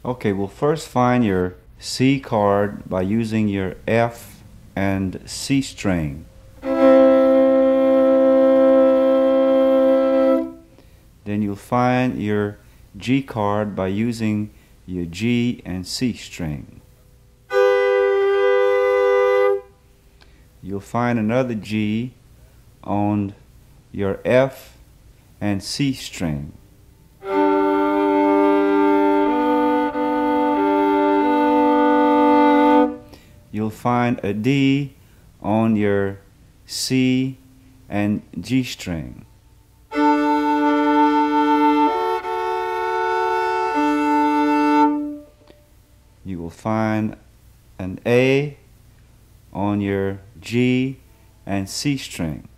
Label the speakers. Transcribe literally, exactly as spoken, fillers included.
Speaker 1: Okay, we'll first find your C chord by using your F and C string. Then you'll find your G chord by using your G and C string. You'll find another G on your F and C string. You'll find a D on your C and G string. You will find an A on your G and C string.